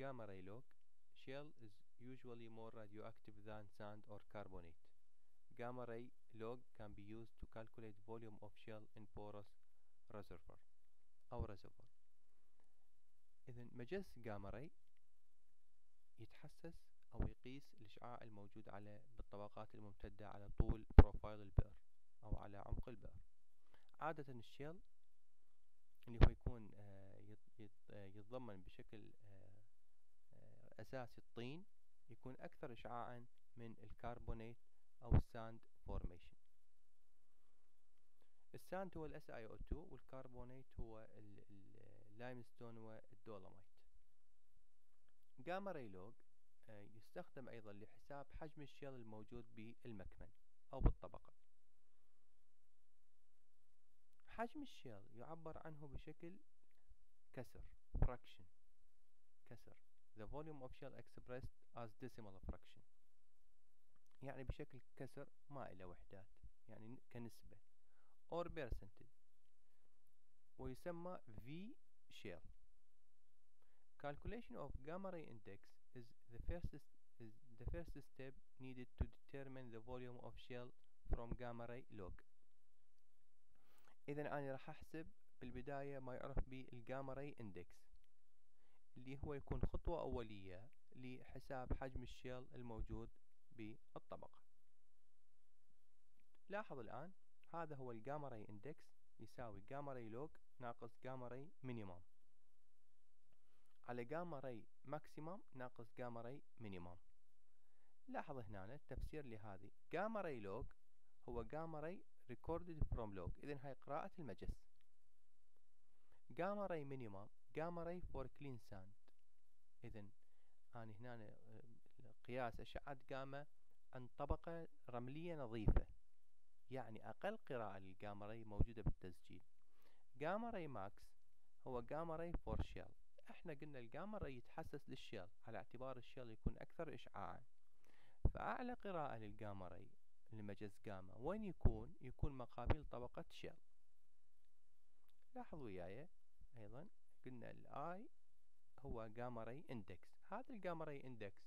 gamma ray log, shell is usually more radioactive than sand or carbonate. Gamma ray log can be used to calculate volume of shell in porous reservoir أو reservoir. إذن مجس gamma ray يتحسس أو يقيس الإشعاع الموجود بالطبقات الممتدة على طول بروفايل البئر أو على عمق البئر. عادة الشيل اللي هو يكون يتضمن بشكل أساسي الطين يكون أكثر إشعاعا من الكربونات أو الساند فورميشن. الساند هو SiO2 والكربونات هو اللايمستون والدولوميت. جاما راي لوج يستخدم أيضا لحساب حجم الشيل الموجود بالمكمن أو بالطبقة. حجم الشيل يعبر عنه بشكل كسر fraction كسر the volume of shell expressed as decimal fraction، يعني بشكل كسر ما إلى وحدات، يعني كنسبة or percentage، ويسمى V shell. Calculation of gamma ray index is the first step needed to determine the volume of shell from gamma ray log. إذا أنا راح أحسب بالبداية ما يعرف بالجاما راي اندكس، اللي هو يكون خطوة أولية لحساب حجم الشيل الموجود بالطبقة. لاحظ الآن هذا هو الجاما راي اندكس يساوي جاما راي لوج ناقص جاما راي مينيمم على جاما راي ماكسيمم ناقص جاما راي مينيمم. لاحظ هنا التفسير لهذه جاما راي لوج هو جاما راي recorded from log، إذن هاي قراءة المجس. جاما راي مينيمم جاما راي for clean sand، إذن أنا هنا قياس أشعة جاما عن طبقة رملية نظيفة، يعني أقل قراءة للجاما راي موجودة بالتسجيل. جاما راي ماكس هو جاما راي فور شيل. احنا قلنا الجاما راي يتحسس للشيل على اعتبار الشيل يكون أكثر إشعاعا، فأعلى قراءة للجاما راي لمجس جاما وين يكون مقابل طبقة شيل. لاحظوا وياي أيضا قلنا الآي هو جاما راي اندكس. هذا الجاما راي اندكس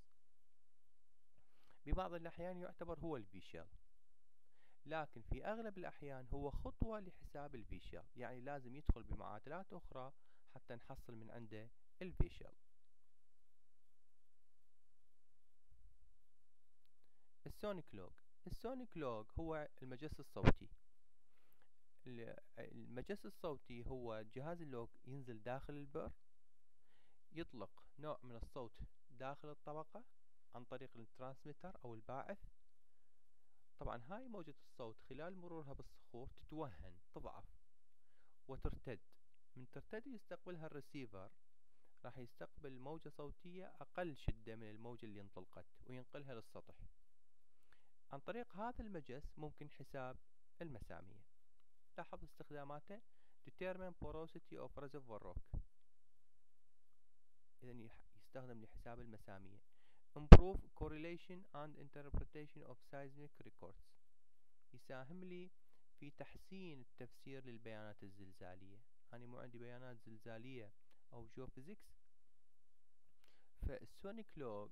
ببعض الأحيان يعتبر هو الفي شيل، لكن في أغلب الأحيان هو خطوة لحساب الفي شيل، يعني لازم يدخل بمعادلات أخرى حتى نحصل من عنده الفي شيل. السونيك لوج. السونيك لوج هو المجس الصوتي. المجس الصوتي هو جهاز اللوج ينزل داخل البئر، يطلق نوع من الصوت داخل الطبقة عن طريق الترانسميتر أو الباعث. طبعا هاي موجة الصوت خلال مرورها بالصخور تتوهن تضعف وترتد. من ترتد يستقبلها الرسيفر، راح يستقبل موجة صوتية أقل شدة من الموجة اللي انطلقت وينقلها للسطح. عن طريق هذا المجس ممكن حساب المسامية. لاحظ استخداماته determine porosity of reservoir rock، إذن يستخدم لحساب المسامية. improve correlation and interpretation of seismic records، يساهم لي في تحسين التفسير للبيانات الزلزالية. أنا مو عندي بيانات زلزالية أو جيوفيزيكس، فالسونيك لوج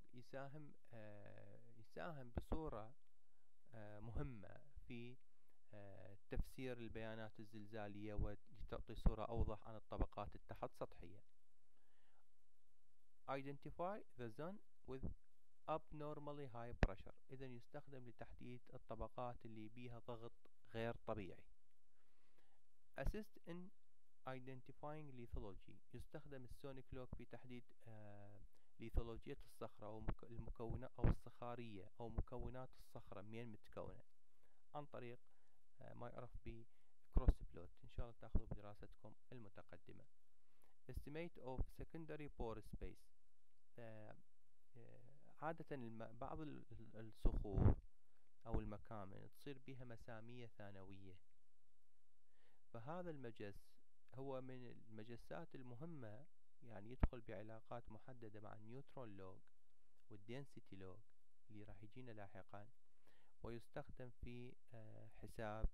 يساهم بصورة مهمة في تفسير البيانات الزلزالية ولتعطي صورة أوضح عن الطبقات التحت سطحية. identify the zone with abnormally high pressure، إذن يستخدم لتحديد الطبقات اللي بيها ضغط غير طبيعي. assist in identifying lithology، يستخدم السونيك لوج في تحديد ليثولوجية الصخرة أو المكونات أو الصخارية أو مكونات الصخرة منين متكونة عن طريق ما يعرف ب cross plot، إن شاء الله تأخذوا بدراستكم المتقدمة. estimate of secondary pore space، عادة بعض الصخور أو المكامن تصير بها مسامية ثانوية، فهذا المجس هو من المجسات المهمة، يعني يدخل بعلاقات محددة مع النيوترون لوج والدنسيتي لوج اللي راح يجينا لاحقا، ويستخدم في حساب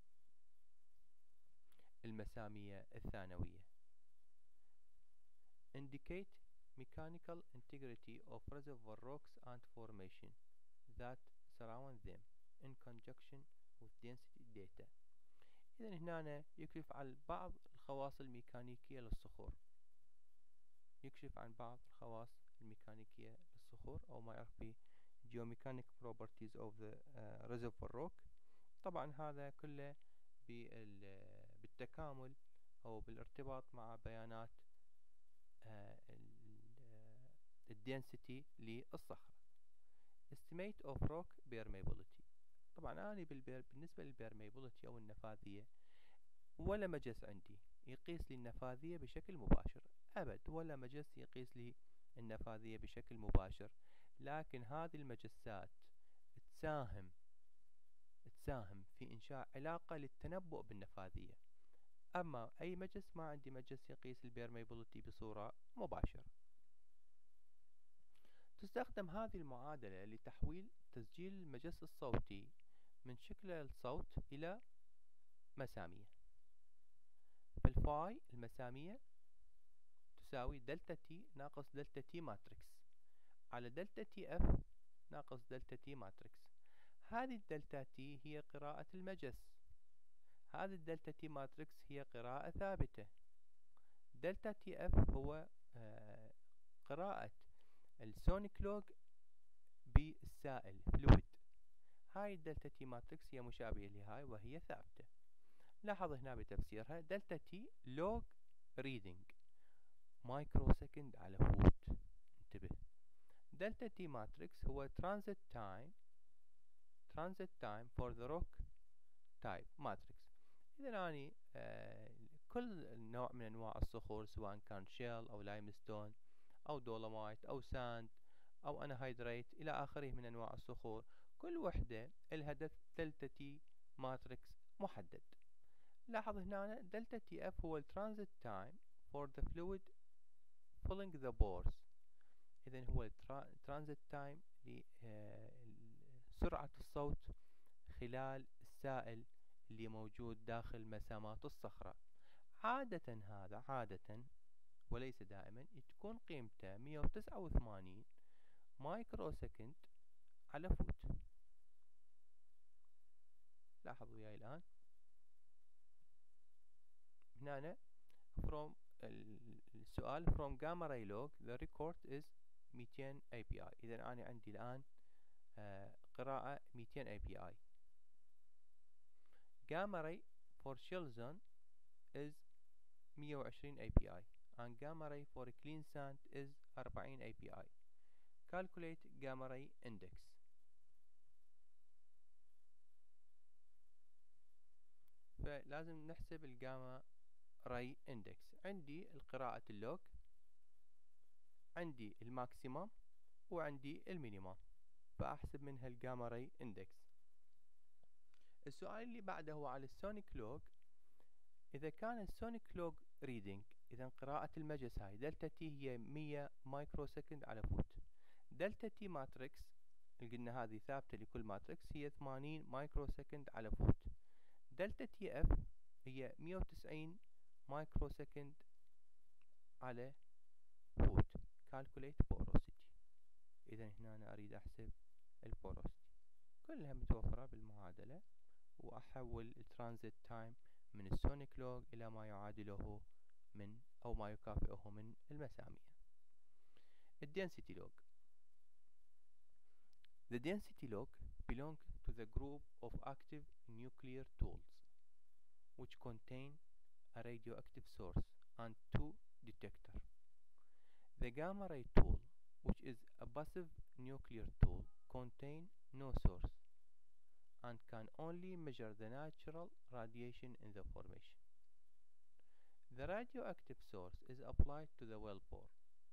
المسامية الثانوية. indicate mechanical integrity of reservoir rocks and formation that surround them in conjunction with density data. إذا هنا يكشف عن بعض الخواص الميكانيكية للصخور، يكشف عن بعض الخواص الميكانيكية للصخور أو ما يعرف ب geomechanic properties of the reservoir rock. طبعا هذا كله بالتكامل أو بالارتباط مع بيانات الدنسيتي للصخرة. estimate of rock permeability. طبعا أنا بالنسبة للبيرميبيليتي أو النفاذية ولا مجس عندي يقيس لي النفاذية بشكل مباشر، أبد ولا مجس يقيس لي النفاذية بشكل مباشر، لكن هذه المجسات تساهم في إنشاء علاقة للتنبؤ بالنفاذية. أما أي مجس ما عندي مجس يقيس البيرميبيليتي بصورة مباشرة. تستخدم هذه المعادلة لتحويل تسجيل المجس الصوتي من شكل الصوت إلى مسامية. فالفاي المسامية تساوي دلتا تي ناقص دلتا تي ماتريكس على دلتا تي اف ناقص دلتا تي ماتريكس. هذه الدلتا تي هي قراءة المجس، هذه الدلتا تي ماتريكس هي قراءة ثابتة. دلتا تي اف هو قراءة السونيك لوج بالسائل فلويد. هاي الدلتا تي ماتريكس هي مشابهة لهاي وهي ثابتة. لاحظ هنا بتفسيرها دلتا تي لوج ريدنج مايكرو سكند على فوت. انتبه، دلتا تي ماتريكس هو transit time for the rock type matrix. إذا أني كل نوع من أنواع الصخور سواء كان شيل أو لايمستون أو دولومايت أو ساند أو أنهيدريت إلى آخره من أنواع الصخور، كل وحدة الهدف دلتا تي ماتريكس محدد. لاحظ هنا دلتا تي اف هو transit time for the fluid filling the pores. إذن هو transit time لسرعة الصوت خلال السائل اللي موجود داخل مسامات الصخرة. عادة وليس دائما تكون قيمته 189 مايكرو سكند على فوت. لاحظوا وياي الآن هنا from السؤال from gamma ray log the record is 200 API. إذا أنا عندي الآن قراءة 200 API. gamma ray for shell zone is 120 API and gamma ray for clean sand is 40 API. calculate gamma ray index. فلازم نحسب الجاما راي اندكس. عندي القراءة اللوج، عندي الماكسيمم، وعندي المينيمم، فأحسب منها الجاما راي اندكس. السؤال اللي بعده هو على السونيك لوج. إذا كان السونيك لوج ريدنج، إذا قراءة المجس هاي دلتا تي هي 100 مايكرو سكند على فوت. دلتا تي ماتريكس اللي قلنا هذه ثابتة لكل ماتريكس هي 80 مايكرو سكند على فوت. دلتا تي اف هي 190 مايكرو سكند على فوت. calculate porosity. إذا هنا أنا أريد أحسب البوروسيتي، كلها متوفرة بالمعادلة، وأحول الترانزيت تايم من السونيك لوج إلى ما يعادله من أو ما يكافئه من المسامية. الدنسيتي لوج. The density log belong to the group of active nuclear tools which contain a radioactive source and two detectors. The gamma ray tool, which is a passive nuclear tool, contain no source and can only measure the natural radiation in the formation. The radioactive source is applied to the wellbore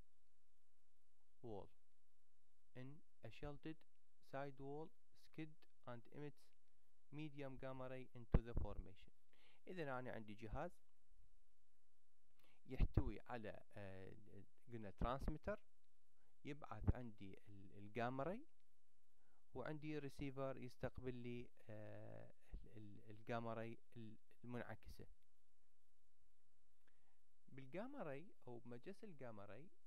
wall in a shielded sidewall skid and emits medium gamma ray into the formation. إذا أنا عندي جهاز يحتوي على قلنا ترانسميتر يبعث عندي الجاما راي، وعندي ريسيفر يستقبل لي الجاما راي المنعكسة. بالجاما راي أو بمجس الجاما راي